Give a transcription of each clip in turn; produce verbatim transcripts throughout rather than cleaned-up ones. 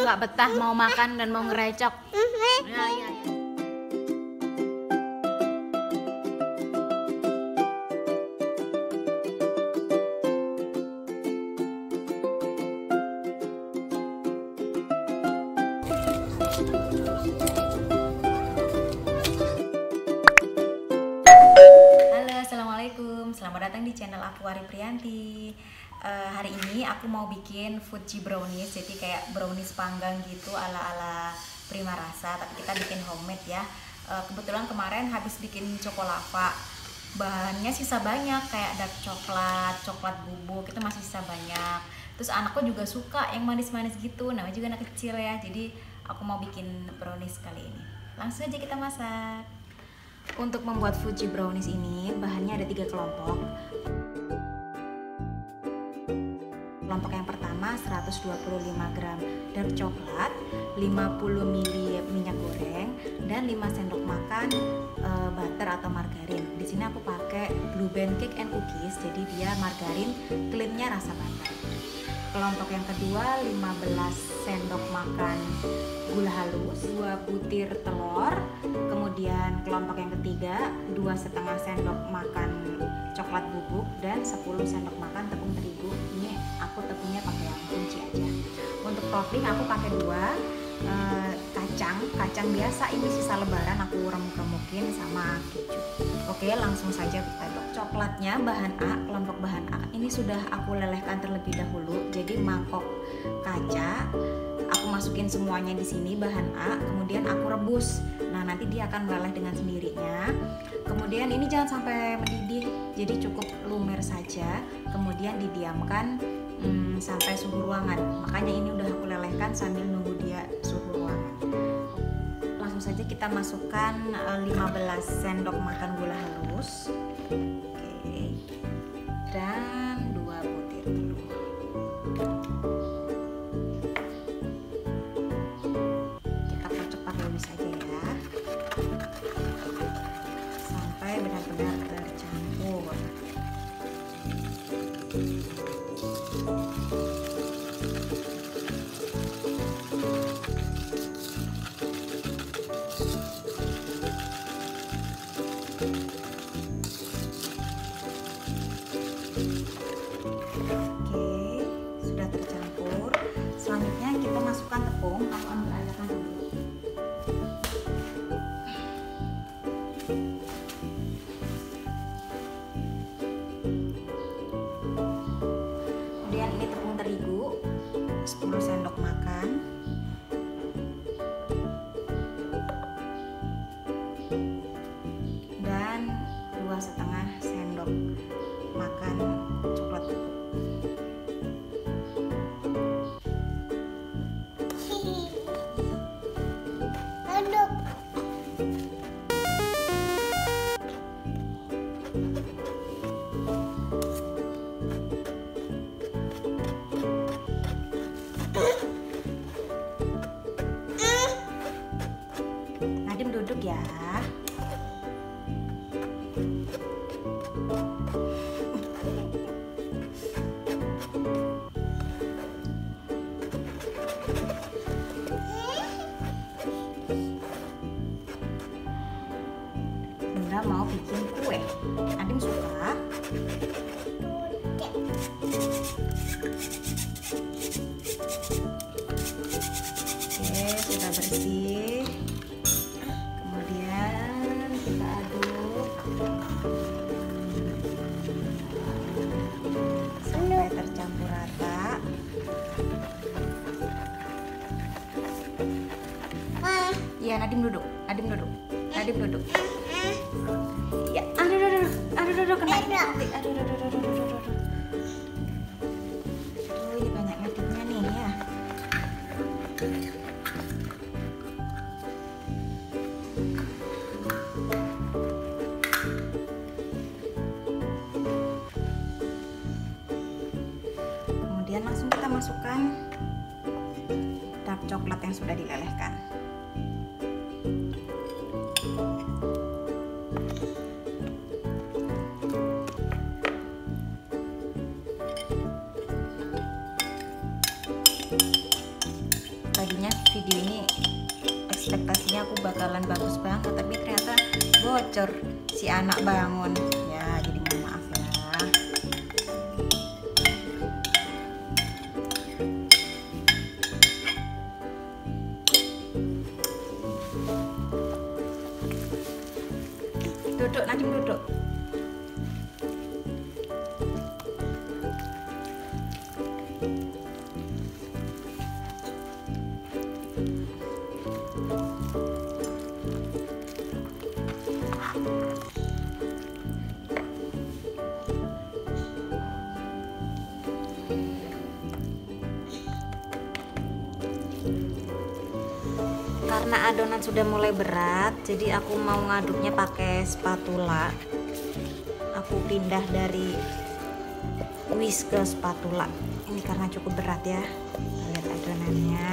nggak betah mau makan dan mau ngerecok. Ya, ya, ya. Selamat datang di channel aku, Ari Priyanti. uh, Hari ini aku mau bikin Fuji brownies. Jadi kayak brownies panggang gitu ala-ala Prima Rasa, tapi kita bikin homemade ya. uh, Kebetulan kemarin habis bikin cokolava, bahannya sisa banyak, kayak dark coklat, coklat bubuk, itu masih sisa banyak. Terus anakku juga suka yang manis-manis gitu, namanya juga anak kecil ya. Jadi aku mau bikin brownies kali ini. Langsung aja kita masak. Untuk membuat Fuji brownies ini bahannya ada tiga kelompok. Kelompok yang pertama seratus dua puluh lima gram dark coklat, lima puluh mililiter minyak goreng, dan lima sendok makan e, butter atau margarin. Di sini aku pakai Blue Band Cake and Cookies, jadi dia margarin, klaimnya rasa butter. Kelompok yang kedua lima belas sendok makan gula halus, dua butir telur. Kemudian kelompok yang ketiga dua setengah sendok makan coklat bubuk dan sepuluh sendok makan tepung terigu. Ini aku tepungnya pakai yang kunci aja. Untuk topping aku pakai dua e, kacang, kacang biasa ini sisa lebaran aku remuk-remukin sama keju. Oke, langsung saja kita aduk. Coklatnya bahan A, kelompok bahan A ini sudah aku lelehkan terlebih dahulu. Jadi mangkok kaca aku masukin semuanya di sini bahan A, kemudian aku rebus. Nah, nanti dia akan meleleh dengan sendirinya. Kemudian ini jangan sampai mendidih, jadi cukup lumer saja. Kemudian didiamkan hmm, sampai suhu ruangan. Makanya ini udah aku lelehkan sambil nunggu dia suhu ruangan. Langsung saja kita masukkan lima belas sendok makan gula halus. Oke. Dan dua butir telur. Kita kocok pakai whisk aja ya, sampai benar-benar tercampur. Selanjutnya kita masukkan tepung. Aku ambil airnya dulu. Kemudian ini tepung terigu sepuluh sendok makan. Dan dua setengah sendok makan coklat bubuk. Nadim duduk ya. Bunda mau bikin kue. Nadim suka. Oke, sudah bersih. Kemudian kita aduk sampai tercampur rata. Iya, Nadim duduk. Nadim duduk. Nadim duduk. Ya, aduh, aduh, aduh, aduh, aduh, kena ini. Aduh, aduh, aduh, aduh, aduh, aduh, aduh. Oh, ini banyak ngetiknya nih ya. Kemudian langsung kita masukkan dark coklat yang sudah dilelehkan. video ini ekspektasinya aku bakalan bagus banget, tapi ternyata bocor si anak bangun ya, jadi mohon maaf ya. Duduk, Nadim duduk. Karena adonan sudah mulai berat, jadi aku mau ngaduknya pakai spatula. Aku pindah dari whisk ke spatula. Ini karena cukup berat ya. Lihat adonannya.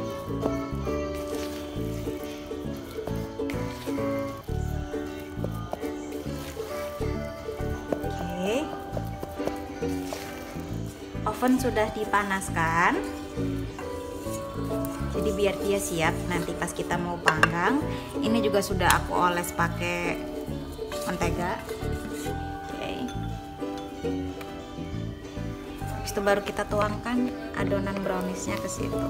Oke. Oven sudah dipanaskan. Jadi biar dia siap nanti pas kita mau panggang. Ini juga sudah aku oles pakai mentega. Oke. Habis itu baru kita tuangkan adonan browniesnya ke situ.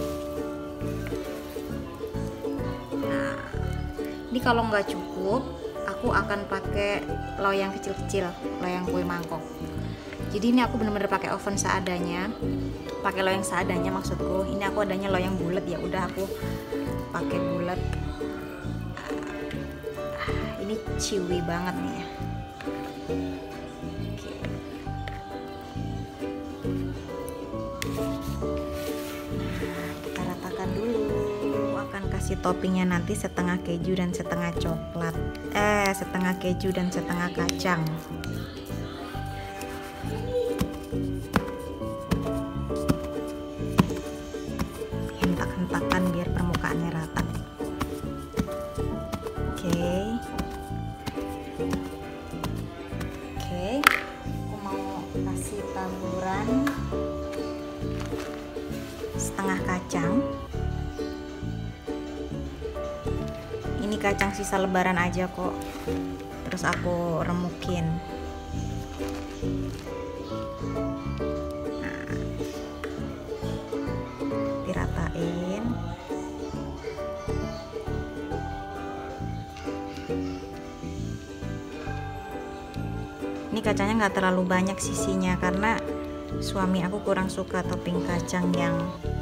Nah, ini kalau nggak cukup, aku akan pakai loyang kecil-kecil, loyang kue mangkok. Jadi ini aku bener-bener pakai oven seadanya, pakai loyang seadanya maksudku. Ini aku adanya loyang bulat, ya udah aku pakai bulat. Ini chewy banget nih ya. Oke. Nah, kita ratakan dulu. Akan kasih toppingnya nanti setengah keju dan setengah coklat. Eh, setengah keju dan setengah kacang. Hentak-hentakan biar permukaannya rata. Oke. Oke. Aku mau kasih taburan setengah kacang. Ini kacang sisa lebaran aja kok. Terus aku remukin. Diratain. Ini kacangnya nggak terlalu banyak sisinya karena suami aku kurang suka topping kacang yang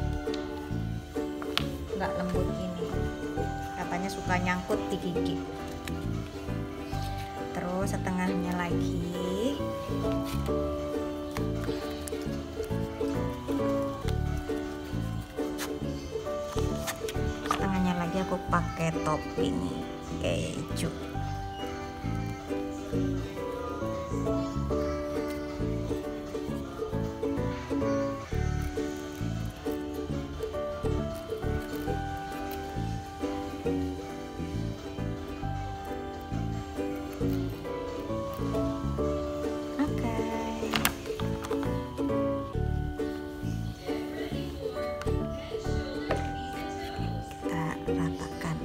nggak lembut ini. Katanya suka nyangkut di gigi. Terus setengahnya lagi. Aku pakai topping keju. Ratakan.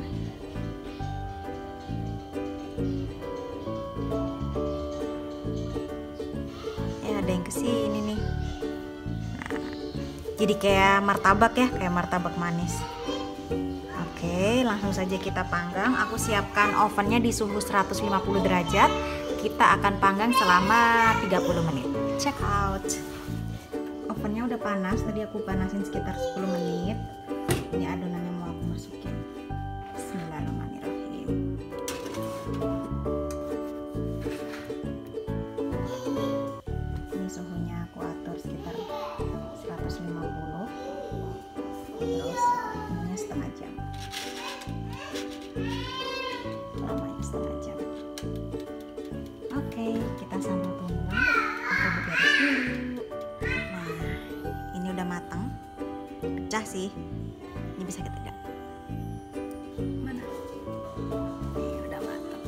Ya ada yang kesini nih. Nah, jadi kayak martabak ya, kayak martabak manis. Oke, langsung saja kita panggang. Aku siapkan ovennya di suhu seratus lima puluh derajat. Kita akan panggang selama tiga puluh menit. Check out. Ovennya udah panas, tadi aku panasin sekitar sepuluh menit. Ini adonannya mau aku masukin. Bismillahirrahmanirrahim. Ini suhunya aku atur sekitar seratus lima puluh. Terus ini setengah jam. Lamanya setengah jam. Oke, kita sambil tunggu. Aku beres dulu. Nah, ini udah matang. Pecah sih. Ini bisa kita lihat. Mana? Ini udah matang.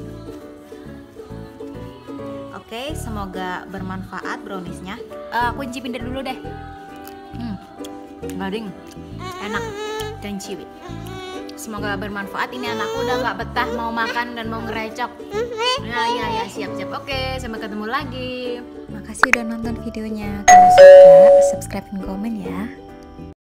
Oke, semoga bermanfaat browniesnya. Uh, aku incipin dulu deh. Hmm, garing, enak. dan ciwi. Semoga bermanfaat. Ini anakku udah nggak betah mau makan dan mau ngerecok. Ya ya ya, siap siap. Oke, sampai ketemu lagi. Makasih udah nonton videonya. Kalau suka, subscribe dan komen ya.